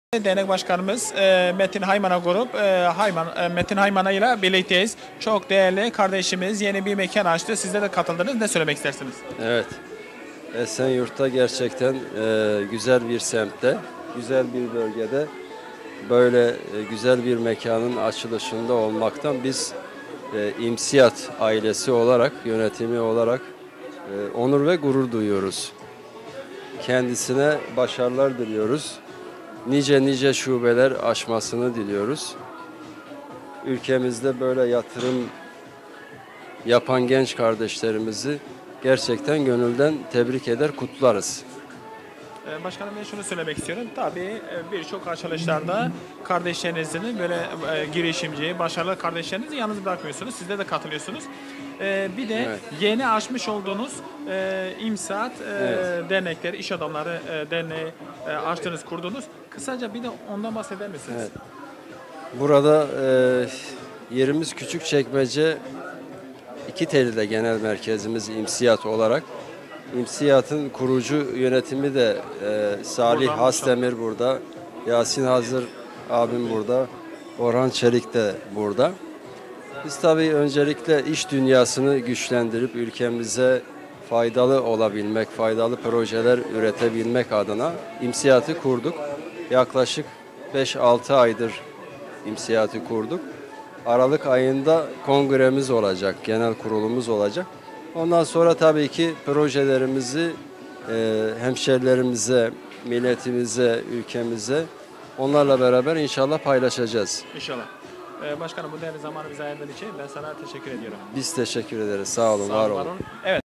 Dernek Başkanımız Metin Hayman'a grup Metin Hayman'a ile birlikteyiz. Çok değerli kardeşimiz yeni bir mekan açtı. Sizler de katıldınız. Ne söylemek istersiniz? Evet, Esenyurt'ta gerçekten güzel bir semtte, güzel bir bölgede böyle güzel bir mekanın açılışında olmaktan biz İmsiyat ailesi olarak, yönetimi olarak onur ve gurur duyuyoruz. Kendisine başarılar diliyoruz. Nice şubeler açmasını diliyoruz. Ülkemizde böyle yatırım yapan genç kardeşlerimizi gerçekten gönülden tebrik eder, kutlarız. Başkanım, ben şunu söylemek istiyorum. Tabii birçok açılışlarda kardeşlerinizin böyle girişimci, başarılı kardeşlerinizi yalnız bırakmıyorsunuz. Sizler de katılıyorsunuz. Bir de Evet. yeni açmış olduğunuz İmsat Evet. dernekleri, iş adamları derneği açtınız, kurdunuz. Kısaca bir de ondan bahseder misiniz? Evet. Burada yerimiz Küçükçekmece İkitelide genel merkezimiz İmsiyat olarak. İmsiyat'ın kurucu yönetimi de Salih Buradan Hasdemir burada, Yasin Hazır abim burada, Orhan Çelik de burada. Biz tabii öncelikle iş dünyasını güçlendirip ülkemize faydalı olabilmek, faydalı projeler üretebilmek adına İmsiyat'ı kurduk. Yaklaşık 5-6 aydır İmsiyat'ı kurduk. Aralık ayında kongremiz olacak, genel kurulumuz olacak. Ondan sonra tabii ki projelerimizi hemşerilerimize, milletimize, ülkemize onlarla beraber inşallah paylaşacağız. İnşallah. Başkanım, bu değerli zamanı bize ayırdığın için ben sana teşekkür ediyorum. Biz teşekkür ederiz. Sağ olun, Sağ var olun, olun. Evet.